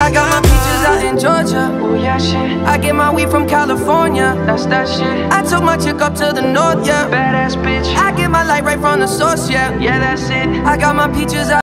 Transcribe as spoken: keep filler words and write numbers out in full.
I got my peaches out in Georgia. Oh yeah, shit. I get my weed from California. That's that shit. I took my chick up to the north, yeah. Badass bitch. I get my light right from the source, yeah. Yeah, that's it. I got my peaches out.